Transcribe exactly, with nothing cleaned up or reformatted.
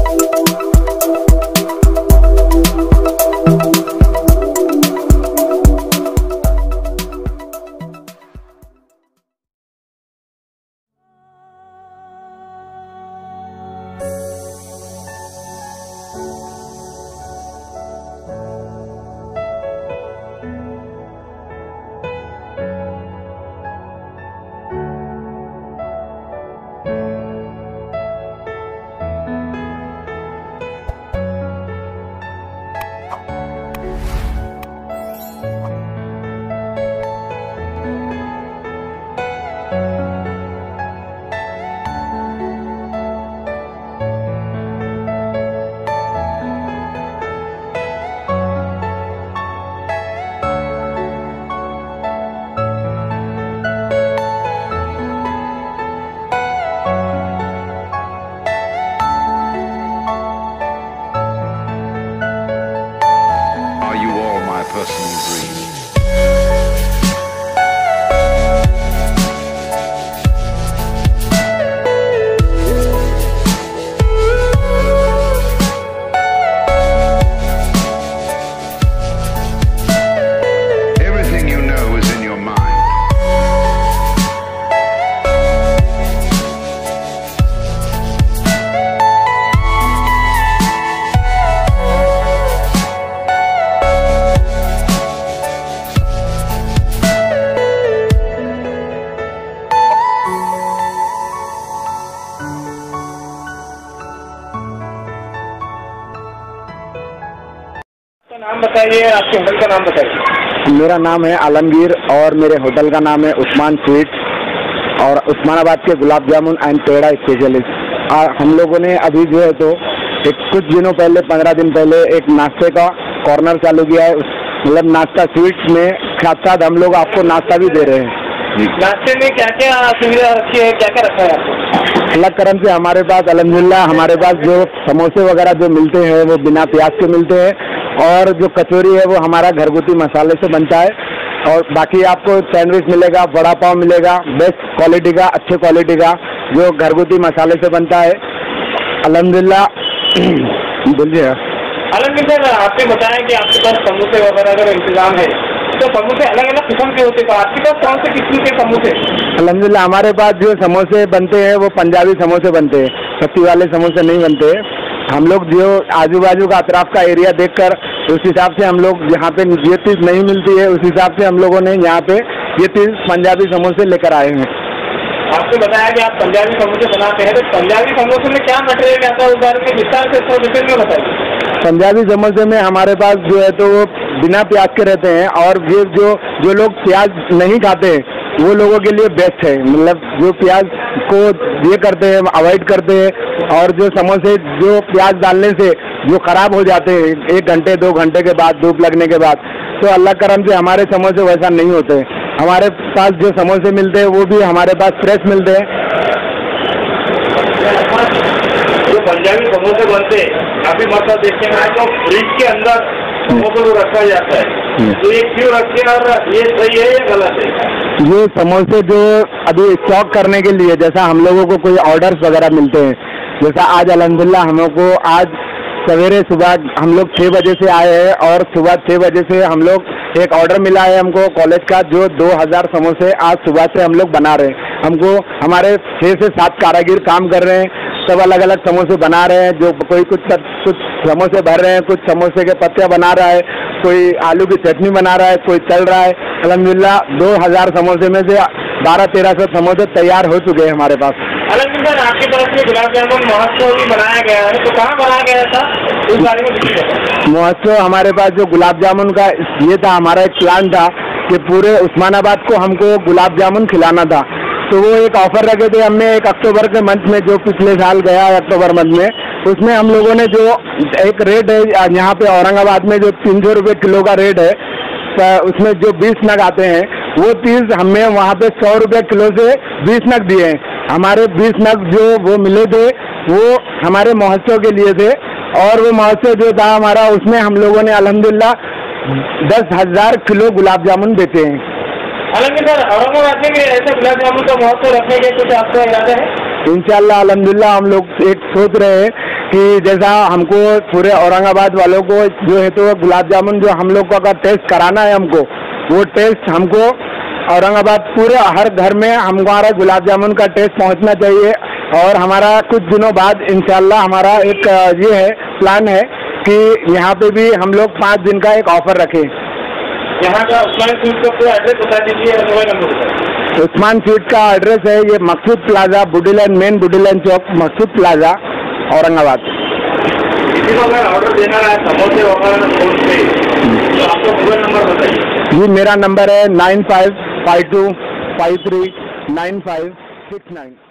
personal dream. Everything you know is in your mind. नाम बताइए, आपके होटल का नाम बताइए। मेरा नाम है आलमगीर और मेरे होटल का नाम है उस्मान स्वीट्स और उस्मानाबाद के gulab jamun and peda specialist. और हम लोगों ने अभी जो है तो एक कुछ दिनों पहले पंद्रह दिन पहले एक नाश्ते का कॉर्नर चालू किया है। मतलब नाश्ता स्वीट्स में साथ साथ हम लोग आपको नाश्ता भी दे रहे हैं। नाश्ते में क्या क्या सुविधा रखी है, क्या क्या रखा है आपको? अल्लाह करम से हमारे पास अल्हम्दुलिल्लाह हमारे पास जो समोसे वगैरह जो मिलते हैं वो बिना प्याज के मिलते हैं और जो कचौरी है वो हमारा घरगुती मसाले से बनता है। और बाकी आपको सैंडविच मिलेगा, वड़ा पाव मिलेगा, बेस्ट क्वालिटी का, अच्छे क्वालिटी का जो घरगुती मसाले से बनता है। अल्हम्दुलिल्लाह बोलिए। अलग सर, आपने बताया कि आपके पास समोसे वगैरह का इंतजाम है, तो समोसे अलग अलग किस्म के होते हैं, तो आपके पास कौन से किस्म के समोसे? अल्हम्दुलिल्लाह हमारे पास जो समोसे बनते हैं वो पंजाबी समोसे बनते हैं, पत्ती वाले समोसे नहीं बनते। हम लोग जो आजू बाजू का अतराफ का एरिया देखकर उस हिसाब से हम लोग यहाँ पे ये चीज़ नहीं मिलती है, उस हिसाब से हम लोगों ने यहाँ पे ये चीज़ पंजाबी समोसे लेकर आए हैं। आपने बताया कि आप पंजाबी समोसे बनाते हैं, तो पंजाबी समोसे में क्या मटेरियल आता है उस बारे में विस्तार से थोड़ा डिटेल में बताइए। पंजाबी समोसे में हमारे पास जो है तो वो बिना प्याज के रहते हैं और ये जो जो लोग प्याज नहीं खाते वो लोगों के लिए बेस्ट है। मतलब जो प्याज को ये करते हैं अवॉइड करते हैं और जो समोसे जो प्याज डालने से जो खराब हो जाते हैं एक घंटे दो घंटे के बाद धूप लगने के बाद, तो अल्लाह करम से हमारे समोसे वैसा नहीं होते। हमारे पास जो समोसे मिलते हैं वो भी हमारे पास फ्रेश मिलते हैं। जो पंजाबी समोसे बनते हैं काफी मतलब देखने में आए तो फ्रिज के अंदर समोसे को रखा जाता है, तो ये क्यों रखते हैं और ये सही है या गलत है? ये समोसे जो अभी स्टॉक करने के लिए, जैसा हम लोगों को कोई ऑर्डर्स वगैरह मिलते हैं, जैसा आज अल्हम्दुलिल्लाह हम लोग को आज सवेरे सुबह हम लोग छः बजे से आए हैं और सुबह छः बजे से हम लोग एक ऑर्डर मिला है हमको कॉलेज का, जो दो हज़ार समोसे आज सुबह से हम लोग बना रहे हैं। हमको हमारे छः से सात कारीगर काम कर रहे हैं, सब अलग अलग समोसे बना रहे हैं। जो कोई कुछ कुछ समोसे भर रहे हैं, कुछ समोसे के पत्तियाँ बना रहा है, कोई आलू की चटनी बना रहा है, कोई तल रहा है। अल्हम्दुलिल्लाह दो हज़ार समोसे में से बारह तेरह सौ समोसे तैयार हो चुके हैं हमारे पास। अलहमदुलिल्लाह आपकी तरफ से गुलाब जामुन महोत्सव भी बनाया गया है, तो कहाँ बनाया गया था उस बारे में? महोत्सव हमारे पास जो गुलाब जामुन का ये था, हमारा एक प्लान था कि पूरे उस्मानाबाद को हमको गुलाब जामुन खिलाना था। तो वो एक ऑफर रखे थे हमने एक अक्टूबर के मंथ में, जो पिछले साल गया अक्टूबर मंथ में, उसमें हम लोगों ने जो एक रेट है यहाँ पे औरंगाबाद में जो तीन सौ रुपये किलो का रेट है, उसमें जो बीस नग आते हैं वो तीस हमें वहाँ पे सौ रुपये किलो से बीस नग दिए हैं। हमारे बीस नग जो वो मिले थे वो हमारे महोत्सव के लिए थे और वो महोत्सव जो था हमारा, उसमें हम लोगों ने अल्हम्दुलिल्लाह दस हजार किलो गुलाब जामुन बेचे हैं। हालांकि सर औरंगाबाद में भी ऐसे गुलाब जामुन का महोत्सव रखने के कुछ आपका इरादा है? इंशाल्लाह अल्हम्दुलिल्लाह हम लोग एक सोच रहे हैं कि जैसा हमको पूरे औरंगाबाद वालों को जो है तो गुलाब जामुन जो हम लोग को अगर टेस्ट कराना है हमको, वो टेस्ट हमको औरंगाबाद पूरे हर घर में हमारा गुलाब जामुन का टेस्ट पहुंचना चाहिए। और हमारा कुछ दिनों बाद इंशाल्लाह हमारा एक ये है प्लान है कि यहाँ पे भी हम लोग पाँच दिन का एक ऑफर रखें। यहाँ का उस्मान स्वीट का पूरा एड्रेस बता दीजिए, मोबाइल नंबर बताइए। उस्मान स्वीट का एड्रेस है ये मकसूद प्लाजा, बुडीलैंड, मेन बुडीलैंड चौक, मकसूद प्लाजा, औरंगाबाद। किसी को अगर ऑर्डर देना है समोसे वगैरह फोन पे, तो आपका मोबाइल नंबर बताइए। जी मेरा नंबर है nine five five two five three nine five six nine.